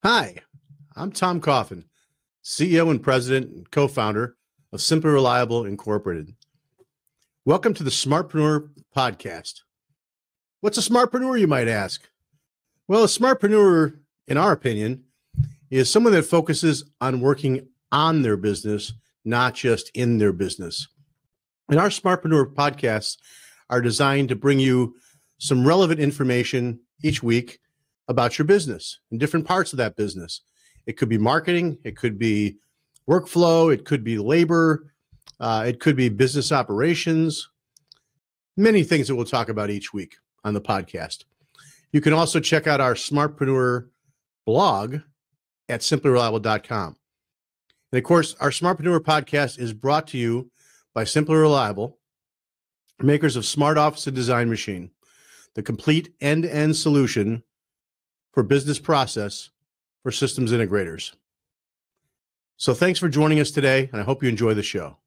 Hi, I'm Tom Coffin, CEO and President and co-founder of Simply Reliable Incorporated. Welcome to the smartPRENEUR podcast. What's a smartPRENEUR, you might ask? Well, a smartPRENEUR, in our opinion, is someone that focuses on working on their business, not just in their business. And our smartPRENEUR podcasts are designed to bring you some relevant information each week about your business and different parts of that business. It could be marketing, it could be workflow, it could be labor, it could be business operations, many things that we'll talk about each week on the podcast. You can also check out our smartPRENEUR blog at simplyreliable.com. And of course, our smartPRENEUR podcast is brought to you by Simply Reliable, makers of Smart Office and Design Machine, the complete end-to-end solution for business process for systems integrators. So thanks for joining us today, and I hope you enjoy the show.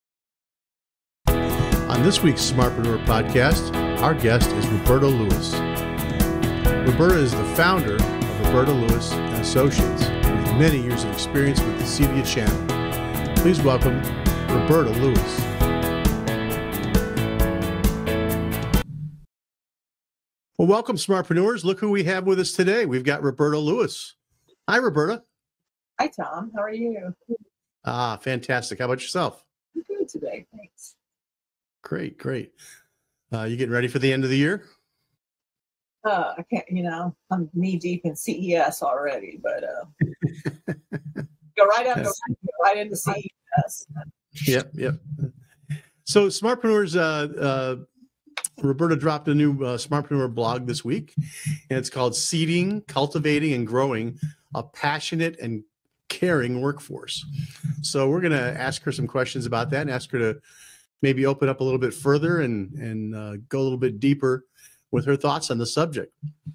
On this week's smartPRENEUR podcast, our guest is Roberta Lewis. Roberta is the founder of Roberta Lewis and Associates, with many years of experience with the CEDIA channel. Please welcome Roberta Lewis. Well, welcome, smartPRENEURs. Look who we have with us today. We've got Roberta Lewis. Hi, Roberta. Hi, Tom. How are you? Fantastic. How about yourself? I'm good today. Thanks. Great, great. You getting ready for the end of the year? I can't, I'm knee deep in CES already, but go right into CES. Yep. So smartPRENEURs, Roberta dropped a new smartPRENEUR blog this week, and it's called Seeding, Cultivating, and Growing a Passionate and Caring Workforce. So we're going to ask her some questions about that and ask her to maybe open up a little bit further and go a little bit deeper with her thoughts on the subject.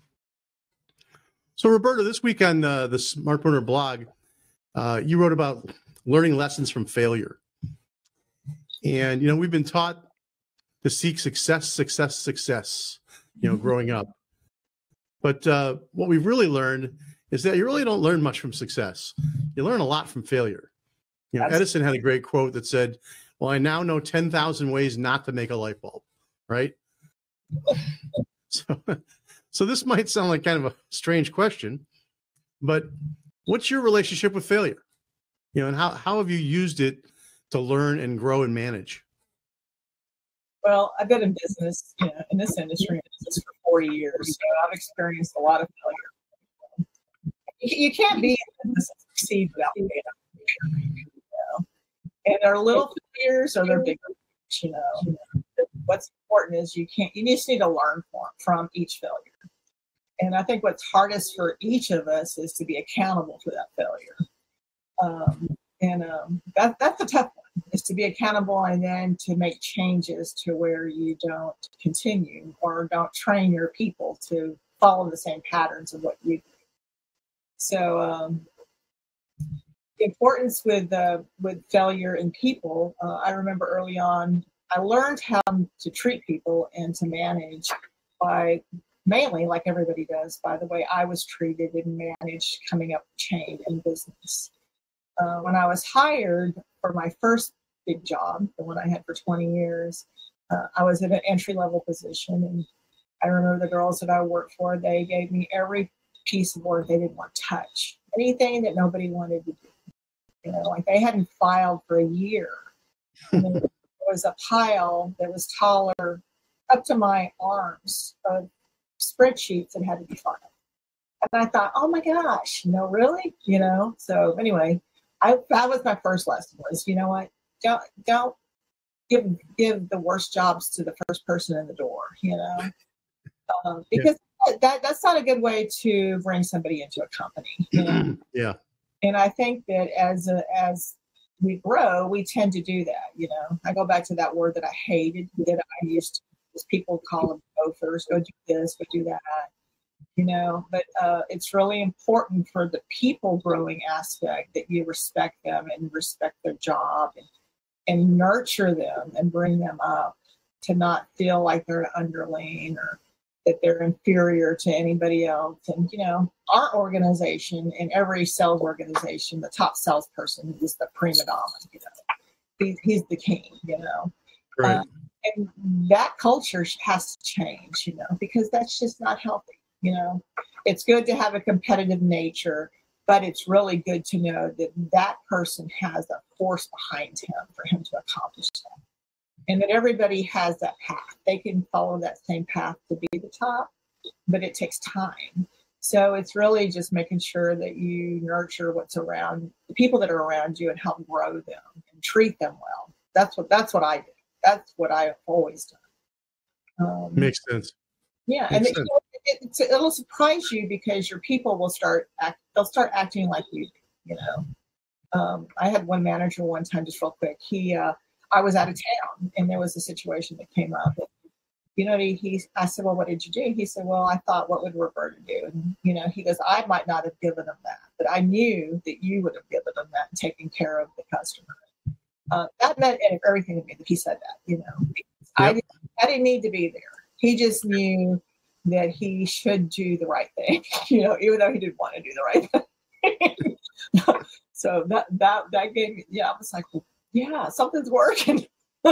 So Roberta, this week on the smartPRENEUR blog, you wrote about learning lessons from failure. And, we've been taught to seek success, growing up. But what we've really learned is that you really don't learn much from success. You learn a lot from failure. Edison had a great quote that said, "Well, I now know 10,000 ways not to make a light bulb," right? So this might sound like kind of a strange question, but what's your relationship with failure? And how have you used it to learn and grow and manage? Well, I've been in business, in this industry for 40 years, so I've experienced a lot of failure. You can't be in business and succeed without failure. And they're little failures or they're bigger failures. What's important is you just need to learn from each failure. And I think what's hardest for each of us is to be accountable for that failure. That's the tough one, is to be accountable and then to make changes to where you don't continue or don't train your people to follow the same patterns of what you do. So the importance with failure in people, I remember early on, I learned how to treat people and to manage by mainly, like everybody does, by the way I was treated and managed coming up the chain in business. When I was hired for my first big job, the one I had for 20 years, I was in an entry-level position. And I remember the girls that I worked for, they gave me every piece of work they didn't want to touch, anything that nobody wanted to do. Like they hadn't filed for a year. And then there was a pile that was taller up to my arms of spreadsheets that had to be filed. And I thought, oh my gosh, really? So anyway, that was my first lesson was, you know what? Don't give the worst jobs to the first person in the door, because that's not a good way to bring somebody into a company. Yeah. And I think that as we grow, we tend to do that. I go back to that word that I hated, that I used to, as people call them gophers, go do this, go do that. But it's really important for the people growing aspect that you respect them and respect their job and nurture them and bring them up to not feel like they're an underling or that they're inferior to anybody else. And, you know, our organization, in every sales organization, the top salesperson is the prima donna, you know. He's the king, you know. Right. And that culture has to change, you know, because that's just not healthy, you know. It's good to have a competitive nature, but it's really good to know that that person has a force behind him for him to accomplish that. And that everybody has that path. They can follow that same path to be the top, but it takes time. So it's really just making sure that you nurture what's around, the people that are around you, and help grow them and treat them well. That's what I do. That's what I've always done. Makes sense. Yeah, Makes and sense. it'll surprise you because your people will start acting like you do, you know. I had one manager one time, just real quick. I was out of town, and there was a situation that came up. You know, I said, well, what did you do? He said, well, I thought, what would Roberta do? And, you know, he goes, I might not have given them that, but I knew that you would have given them that and taken care of the customer. That meant everything to me that he said that, you know. Yep. I didn't need to be there. He just knew that he should do the right thing, you know, even though he didn't want to do the right thing. So that gave me, yeah, I was like, well, yeah, something's working.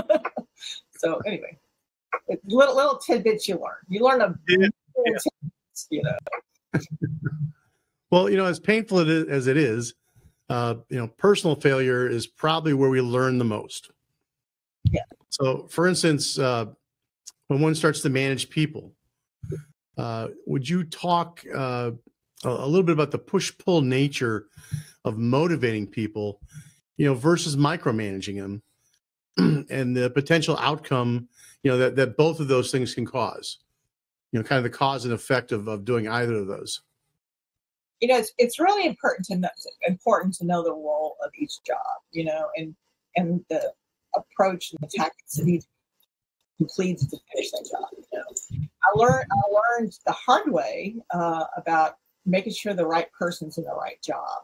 So anyway, little tidbits you learn. You learn tidbits, you know. Well, you know, as painful as it is, you know, personal failure is probably where we learn the most. Yeah. So, for instance, when one starts to manage people, would you talk a little bit about the push-pull nature of motivating people, you know, versus micromanaging them, and the potential outcome, you know, that both of those things can cause, you know, kind of the cause and effect of doing either of those? You know, it's really important to know the role of each job, you know, and the approach and the tactics that he completes to finish that job. You know, I learned the hard way about making sure the right person's in the right job.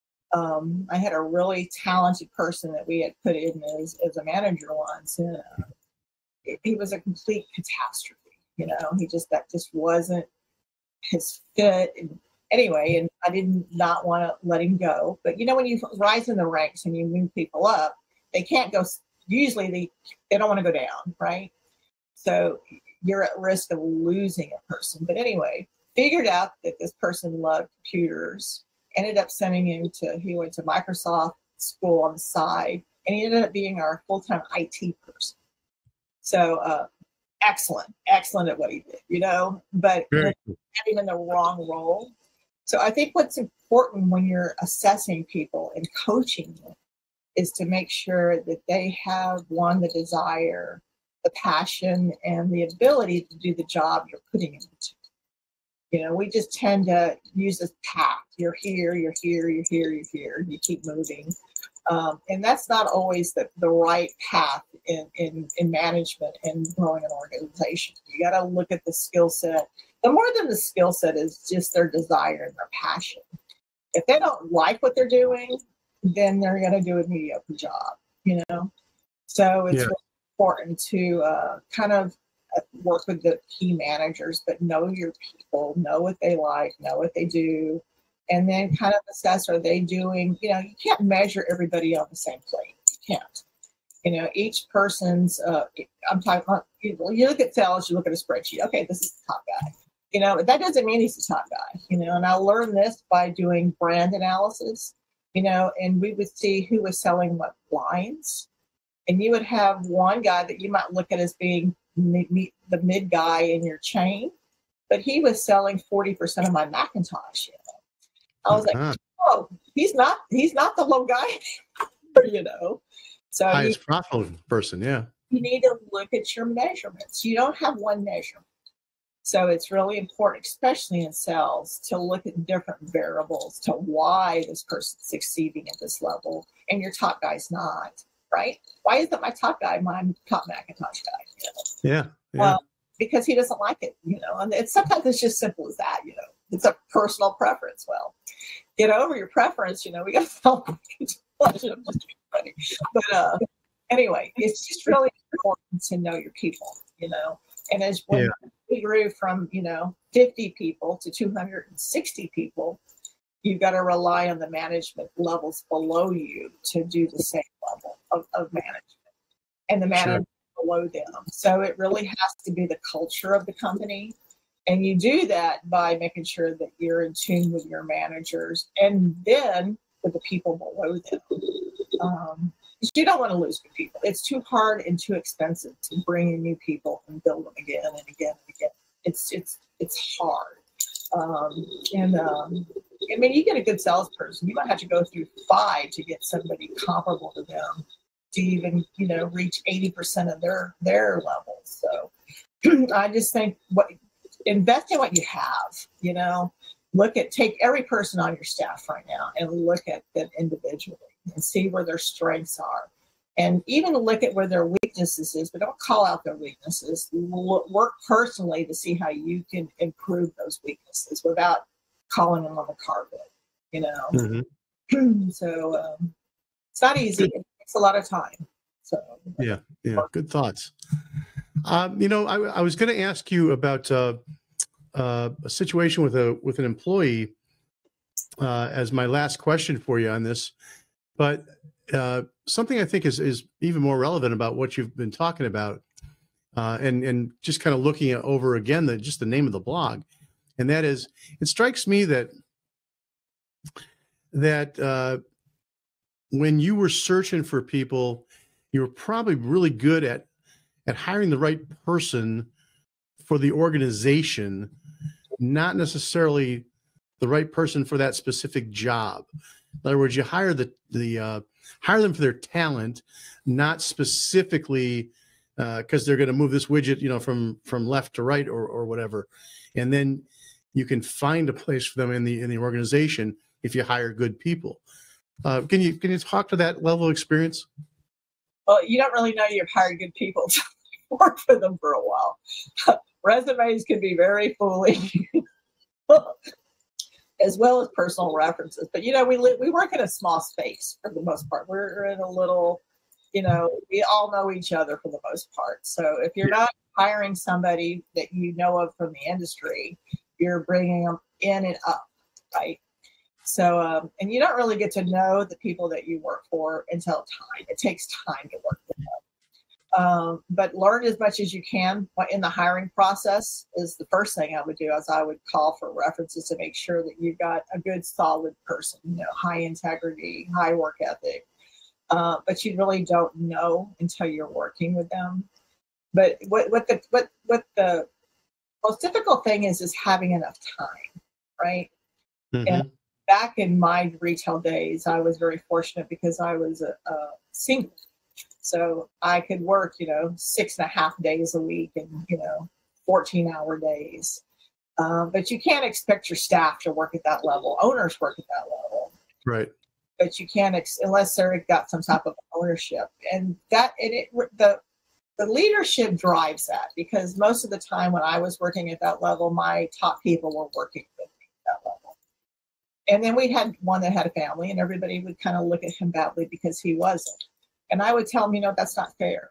I had a really talented person that we had put in as a manager once, and he was a complete catastrophe. You know, that just wasn't his fit. And anyway, and I did not want to let him go. But you know, when you rise in the ranks and you move people up, they can't go. Usually, they don't want to go down, right? So you're at risk of losing a person. But anyway, figured out that this person loved computers. Ended up sending him he went to Microsoft school on the side, and he ended up being our full-time IT person. So excellent at what he did, you know, but having him in the wrong role. So I think what's important when you're assessing people and coaching them is to make sure that they have, one, the desire, the passion, and the ability to do the job you're putting them into. You know, we just tend to use this path. You're here, you're here, you're here, you're here, and you keep moving. And that's not always the right path in management and growing an organization. You got to look at the skill set. The more than the skill set is just their desire and their passion. If they don't like what they're doing, then they're going to do a mediocre job, you know? So it's really important to kind of work with the key managers, but know your people, know what they like, know what they do, and then kind of assess, are they doing, you know, you can't measure everybody on the same plate. You can't. You know, each person's, I'm talking about, you look at sales, you look at a spreadsheet. Okay, this is the top guy. You know, that doesn't mean he's the top guy, you know, and I learned this by doing brand analysis, you know, and we would see who was selling what lines. And you would have one guy that you might look at as being the mid guy in your chain, but he was selling 40% of my Macintosh. You know? I was like, oh, he's not the low guy, you know. So highest profitable person, yeah. You need to look at your measurements. You don't have one measurement. So it's really important, especially in sales, to look at different variables to why this person's succeeding at this level and your top guy's not. Right? Why isn't my top guy my top Macintosh guy? You know? Yeah. Because he doesn't like it, you know. And sometimes it's just simple as that, you know. It's a personal preference. Well, get over your preference, you know. We got to sell Macintosh. But anyway, it's just really important to know your people, you know. And as when you're we grew from, 50 people to 260 people, you've got to rely on the management levels below you to do the same level of management and the management below them. So it really has to be the culture of the company. And you do that by making sure that you're in tune with your managers and then with the people below them. You don't want to lose good people. It's too hard and too expensive to bring in new people and build them again and again and again. It's hard. I mean, you get a good salesperson, you might have to go through 5 to get somebody comparable to them to even, reach 80% of their levels. So I just think invest in what you have, take every person on your staff right now and look at them individually and see where their strengths are. And even look at where their weaknesses is, but don't call out their weaknesses. Work personally to see how you can improve those weaknesses without calling them on the carpet, Mm-hmm. So it's not easy. It takes a lot of time. So yeah, good thoughts. I was going to ask you about a situation with an employee as my last question for you on this, but something I think is even more relevant about what you've been talking about, and just kind of looking at over again just the name of the blog, and that is, it strikes me that when you were searching for people, you were probably really good at hiring the right person for the organization, not necessarily the right person for that specific job. In other words, you hire hire them for their talent, not specifically because they're going to move this widget, from left to right or whatever. And then you can find a place for them in the organization if you hire good people. Can you talk to that level of experience? Well, you don't really know you've hired good people to work for them for a while. Resumes can be very foolish, as well as personal references. But we work in a small space for the most part. We're in a little, we all know each other for the most part. So if you're not hiring somebody that you know of from the industry, you're bringing them in and up, right? So, and you don't really get to know the people that you work for until time. It takes time to work with them. But learn as much as you can in the hiring process is the first thing I would do, as I would call for references to make sure that you've got a good, solid person, high integrity, high work ethic. But you really don't know until you're working with them. But what the most difficult thing is having enough time, right? Mm-hmm. And back in my retail days, I was very fortunate because I was a single. So I could work, 6.5 days a week and, 14-hour days. But you can't expect your staff to work at that level. Owners work at that level. Right. But you can't, unless they've got some type of ownership. And the leadership drives that, because most of the time when I was working at that level, my top people were working with me at that level. And then we had one that had a family, and everybody would kind of look at him badly because he wasn't. And I would tell him, that's not fair.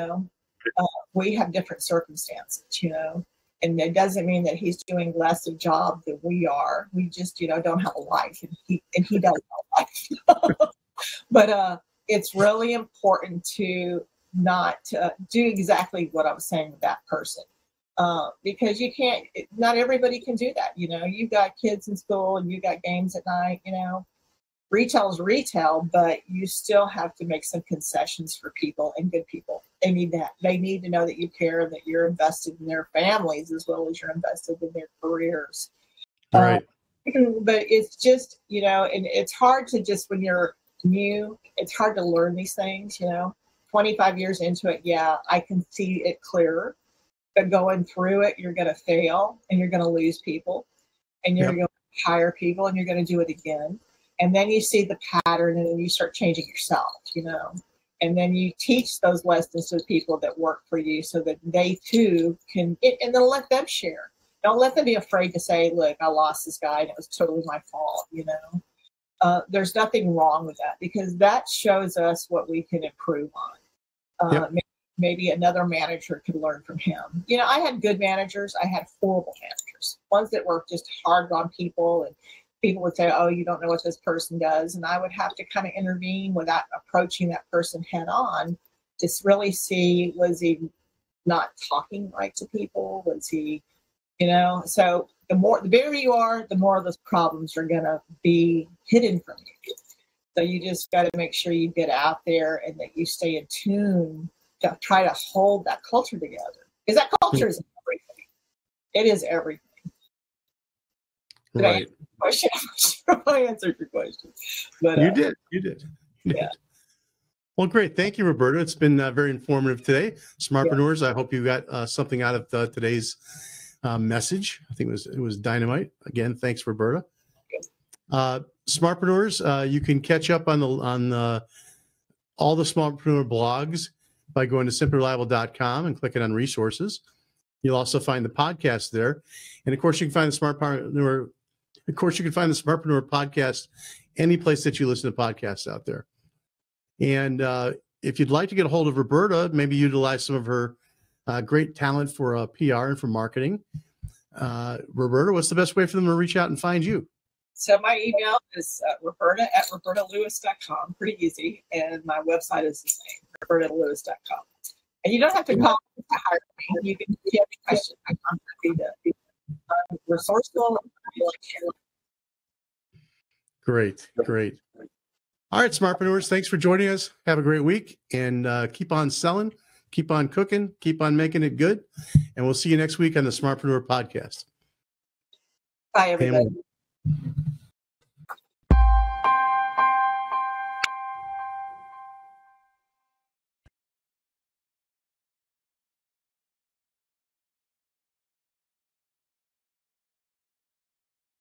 We have different circumstances, and it doesn't mean that he's doing less of a job than we are. We just, don't have a life, and he does have a life. But it's really important to not do exactly what I was saying with that person. Because you can't, not everybody can do that. You've got kids in school and you got games at night, Retail is retail, but you still have to make some concessions for people, and good people. They need that. They need to know that you care, that you're invested in their families as well as you're invested in their careers. Right. But it's just, and it's hard to just, when you're new, it's hard to learn these things, 25 years into it, I can see it clearer. But going through it, you're going to fail, and you're going to lose people, and you're going to hire people, and you're going to do it again. And then you see the pattern, and then you start changing yourself, and then you teach those lessons to the people that work for you so that they too can, and then let them share. Don't let them be afraid to say, look, I lost this guy and it was totally my fault, There's nothing wrong with that, because that shows us what we can improve on. maybe another manager could learn from him. You know, I had good managers. I had horrible managers, ones that were just hard on people, and people would say, oh, you don't know what this person does. And I would have to kind of intervene without approaching that person head on to really see, was he not talking right to people? Was he, you know, so the bigger you are, the more of those problems are going to be hidden from you. So you just got to make sure you get out there and that you stay in tune to try to hold that culture together. Because that culture is everything. It is everything. Did Right. I answered your question. But, You did. Yeah. Well, great. Thank you, Roberta. It's been very informative today. Smartpreneurs, I hope you got something out of today's message. I think it was dynamite. Again, thanks, Roberta. Smartpreneurs, you can catch up on all the Smartpreneur blogs by going to simplereliable.com and clicking on resources. You'll also find the podcast there, and of course, you can find the Smartpreneur. Of course, you can find the Smartpreneur podcast any place that you listen to podcasts out there. And if you'd like to get a hold of Roberta, maybe utilize some of her great talent for PR and for marketing. Roberta, what's the best way for them to reach out and find you? So my email is roberta@robertalewis.com. Pretty easy. And my website is the same, robertalewis.com. And you don't have to call to hire me. You can, if you have any questions, I'm happy to be resourceful. Great. All right, Smartpreneurs, thanks for joining us. Have a great week, and keep on selling, keep on cooking, keep on making it good. And we'll see you next week on the Smartpreneur podcast. Bye, everybody.